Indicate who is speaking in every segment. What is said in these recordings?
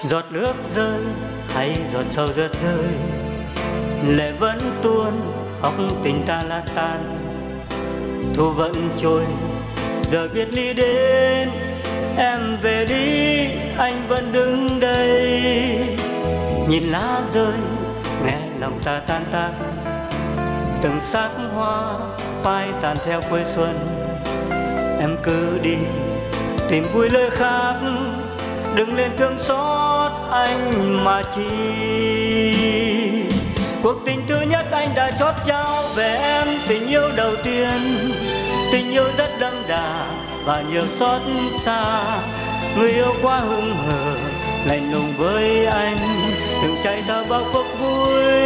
Speaker 1: Giọt nước rơi hay giọt sầu rớt rơi, lệ vẫn tuôn khóc tình ta lã tan. Thu vẫn trôi giờ biệt ly đến, em về đi anh vẫn đứng đây. Nhìn lá rơi nghe lòng ta tan tác, từng xác hoa phai tàn theo quê xuân. Em cứ đi tìm vui nơi khác, đừng lên thương xót anh mà chi. Cuộc tình thứ nhất anh đã chót trao về em, tình yêu đầu tiên, tình yêu rất đậm đà và nhiều xót xa. Người yêu quá hững hờ lạnh lùng với anh, từng chạy theo bao cuộc vui.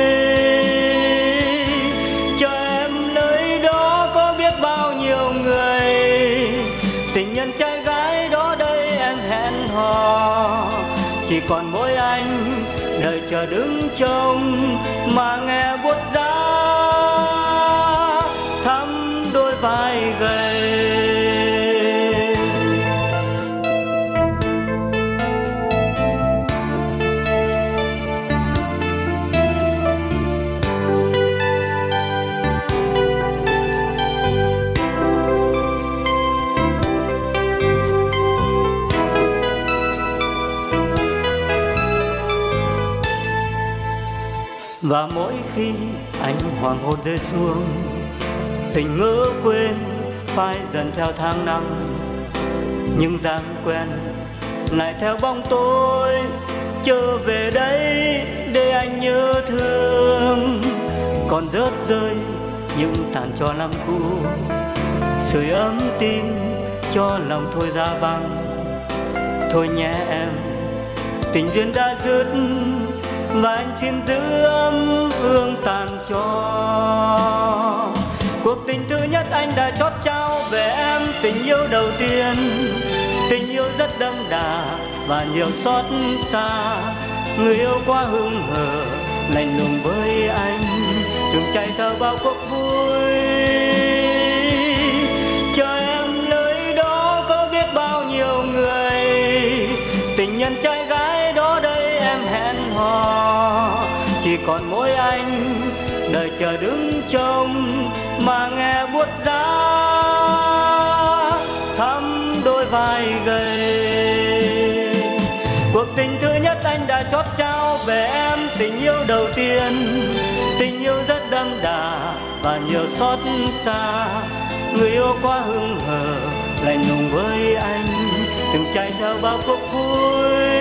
Speaker 1: Cho em nơi đó có biết bao nhiêu người, tình nhân trai gái đó đây em hẹn hò. Chỉ còn mỗi anh đợi chờ đứng trông mà nghe buốt giá thắm đôi vai gầy. Và mỗi khi anh hoàng hôn rơi xuống, tình ngỡ quên phai dần theo tháng năm. Nhưng dáng quen lại theo bóng tối trở về đây để anh nhớ thương. Còn rớt rơi những tàn tro năm cũ, sưởi ấm tim cho lòng thôi ra băng. Thôi nhé em, tình duyên đã dứt và anh xin giữ ấm ương tàn cho. Cuộc tình thứ nhất anh đã chót trao về em, tình yêu đầu tiên, tình yêu rất đậm đà và nhiều xót xa. Người yêu quá hững hờ lạnh lùng với anh, từng chạy theo bao cuộc vui. Cho em nơi đó có biết bao nhiêu người, tình nhân trai gái đó đây em hẹn hò. Chỉ còn mỗi anh đợi chờ đứng trông mà nghe buốt giá thắm đôi vai gầy. Cuộc tình thứ nhất anh đã chót trao về em, tình yêu đầu tiên, tình yêu rất đậm đà và nhiều xót xa. Người yêu quá hững hờ lạnh lùng với anh, từng chạy theo bao cuộc vui.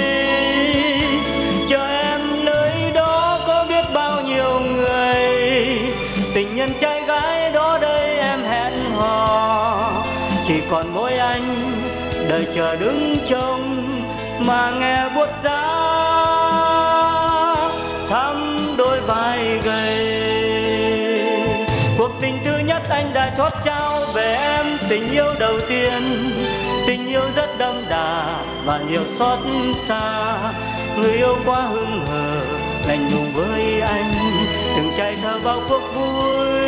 Speaker 1: Cho em nơi đó có biết bao nhiêu người, tình nhân trai gái đó đây em hẹn hò. Chỉ còn mỗi anh đợi chờ đứng trông mà nghe buốt giá thắm đôi vai gầy. Cuộc tình thứ nhất anh đã chót trao về em, tình yêu đầu tiên, tình yêu rất đậm đà và nhiều xót xa. Người yêu quá hững hờ lạnh lùng với anh, từng chạy theo bao cuộc vui.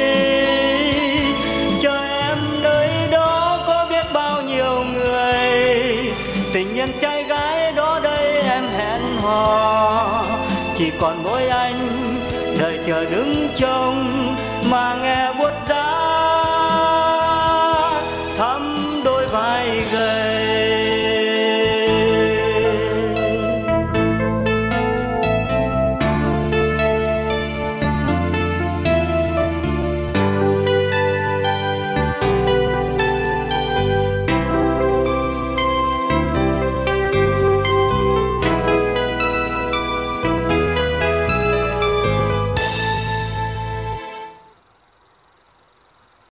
Speaker 1: Cho em nơi đó có biết bao nhiêu người, tình nhân trai gái đó đây em hẹn hò. Chỉ còn mỗi anh đợi chờ đứng trông mà nghe buốt